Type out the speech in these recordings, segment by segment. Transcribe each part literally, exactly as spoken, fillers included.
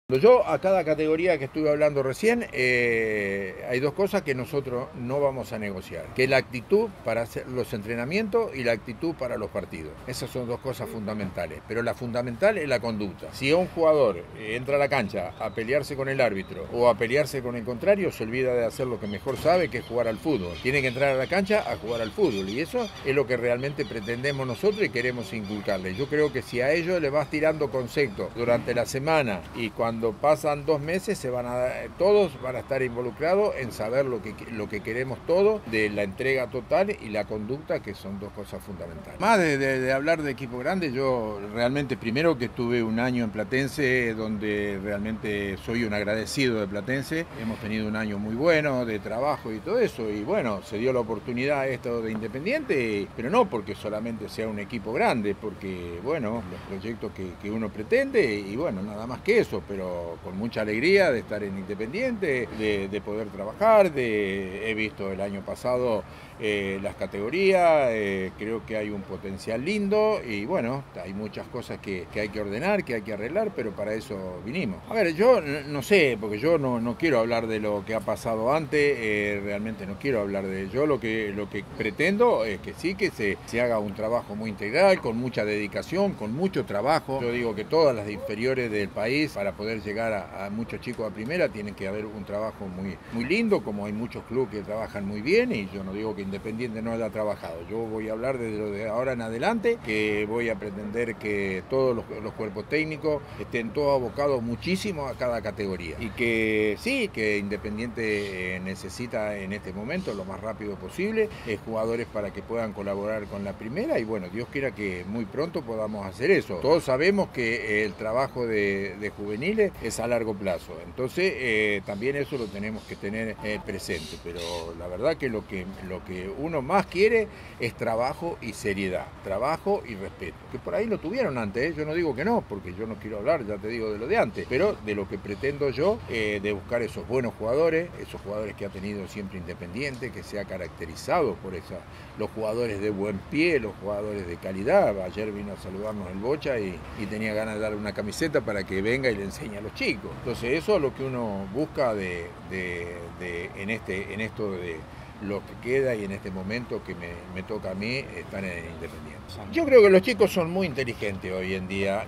Yo a cada categoría que estuve hablando recién, eh, hay dos cosas que nosotros no vamos a negociar, que es la actitud para hacer los entrenamientos y la actitud para los partidos. Esas son dos cosas fundamentales, pero la fundamental es la conducta. Si un jugador entra a la cancha a pelearse con el árbitro o a pelearse con el contrario, se olvida de hacer lo que mejor sabe, que es jugar al fútbol. Tiene que entrar a la cancha a jugar al fútbol y eso es lo que realmente pretendemos nosotros y queremos inculcarles. Yo creo que si a ellos les vas tirando conceptos durante la semana y cuando Cuando pasan dos meses, se van a, todos van a estar involucrados en saber lo que, lo que queremos todos, de la entrega total y la conducta, que son dos cosas fundamentales. Más de, de, de hablar de equipo grande, yo realmente primero que estuve un año en Platense, donde realmente soy un agradecido de Platense. Hemos tenido un año muy bueno de trabajo y todo eso, y bueno, se dio la oportunidad esto de Independiente, pero no porque solamente sea un equipo grande, porque bueno, los proyectos que, que uno pretende, y bueno, nada más que eso, pero con mucha alegría de estar en Independiente, de, de poder trabajar, de, he visto el año pasado eh, las categorías, eh, creo que hay un potencial lindo y bueno, hay muchas cosas que, que hay que ordenar, que hay que arreglar, pero para eso vinimos. A ver, yo no sé, porque yo no, no quiero hablar de lo que ha pasado antes, eh, realmente no quiero hablar de yo, lo que, lo que pretendo es que sí, que se, se haga un trabajo muy integral, con mucha dedicación, con mucho trabajo. Yo digo que todas las inferiores del país, para poder llegar a, a muchos chicos a primera, tienen que haber un trabajo muy, muy lindo, como hay muchos clubes que trabajan muy bien, y yo no digo que Independiente no haya trabajado. Yo voy a hablar desde lo de ahora en adelante, que voy a pretender que todos los, los cuerpos técnicos estén todos abocados muchísimo a cada categoría. Y que sí, que Independiente eh, necesita en este momento, lo más rápido posible, eh, jugadores para que puedan colaborar con la primera, y bueno, Dios quiera que muy pronto podamos hacer eso. Todos sabemos que eh, el trabajo de, de juveniles es a largo plazo, entonces eh, también eso lo tenemos que tener eh, presente, pero la verdad que lo que lo que uno más quiere es trabajo y seriedad, trabajo y respeto, que por ahí lo tuvieron antes, ¿eh? Yo no digo que no, porque yo no quiero hablar, ya te digo, de lo de antes, pero de lo que pretendo yo, eh, de buscar esos buenos jugadores, esos jugadores que ha tenido siempre Independiente, que se ha caracterizado por esa, los jugadores de buen pie, los jugadores de calidad. Ayer vino a saludarnos el Bocha y, y tenía ganas de darle una camiseta para que venga y le enseñe a los chicos. Entonces eso es lo que uno busca de, de, de, en, este, en esto de lo que queda y en este momento que me, me toca a mí estar en Independiente. Yo creo que los chicos son muy inteligentes hoy en día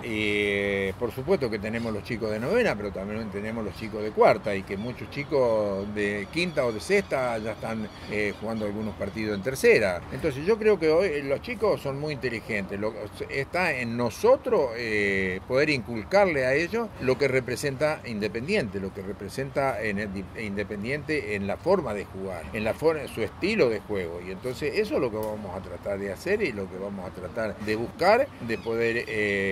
y por supuesto que tenemos los chicos de novena, pero también tenemos los chicos de cuarta, y que muchos chicos de quinta o de sexta ya están eh, jugando algunos partidos en tercera. Entonces yo creo que hoy los chicos son muy inteligentes. Lo, está en nosotros eh, poder inculcarle a ellos lo que representa Independiente, lo que representa en el, Independiente en la forma de jugar, en la forma, su estilo de juego, y entonces eso es lo que vamos a tratar de hacer y lo que vamos a tratar de buscar, de poder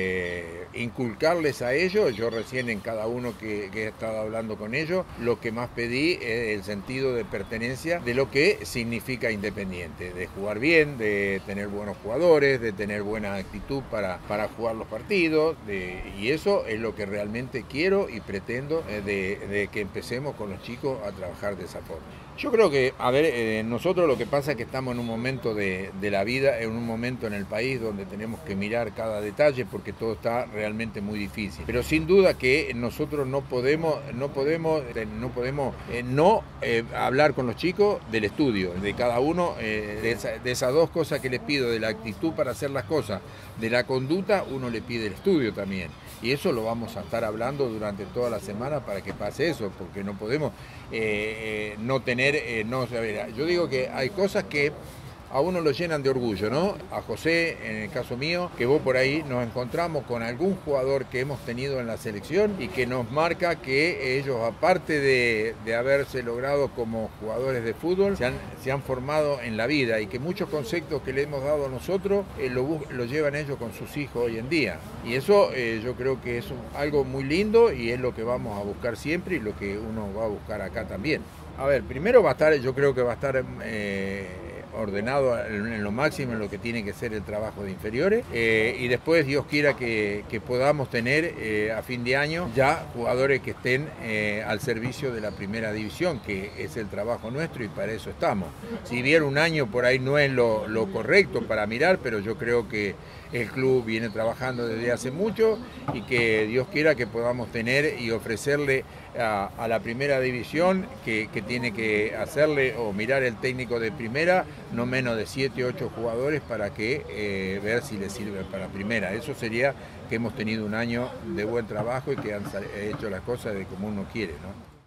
eh, inculcarles a ellos. Yo recién en cada uno que, que he estado hablando con ellos, lo que más pedí es el sentido de pertenencia de lo que significa Independiente, de jugar bien, de tener buenos jugadores, de tener buena actitud para, para jugar los partidos, de, y eso es lo que realmente quiero y pretendo eh, de, de que empecemos con los chicos a trabajar de esa forma. Yo creo que, a ver, eh, nosotros lo que pasa es que estamos en un momento de, de la vida, en un momento en el país donde tenemos que mirar cada detalle porque todo está realmente muy difícil. Pero sin duda que nosotros no podemos, no podemos, no podemos eh, no eh, hablar con los chicos del estudio, de cada uno, eh, de, esa, de esas dos cosas que les pido, de la actitud para hacer las cosas, de la conducta, uno le pide el estudio también. Y eso lo vamos a estar hablando durante toda la semana para que pase eso, porque no podemos eh, eh, no tener, eh, no saber. Yo digo que hay cosas que a uno lo llenan de orgullo, ¿no? A José, en el caso mío, que vos por ahí nos encontramos con algún jugador que hemos tenido en la selección y que nos marca que ellos, aparte de, de haberse logrado como jugadores de fútbol, se han, se han formado en la vida, y que muchos conceptos que le hemos dado a nosotros eh, lo, lo llevan ellos con sus hijos hoy en día. Y eso eh, yo creo que es algo muy lindo y es lo que vamos a buscar siempre y lo que uno va a buscar acá también. A ver, primero va a estar, yo creo que va a estar... Eh, ordenado en lo máximo en lo que tiene que ser el trabajo de inferiores, eh, y después Dios quiera que, que podamos tener eh, a fin de año ya jugadores que estén eh, al servicio de la primera división, que es el trabajo nuestro y para eso estamos. Si bien un año por ahí no es lo, lo correcto para mirar, pero yo creo que el club viene trabajando desde hace mucho y que Dios quiera que podamos tener y ofrecerle a, a la primera división que, que tiene que hacerle o mirar el técnico de primera no menos de siete, ocho jugadores para que eh, ver si le sirve para primera. Eso sería que hemos tenido un año de buen trabajo y que han hecho las cosas de como uno quiere, ¿no?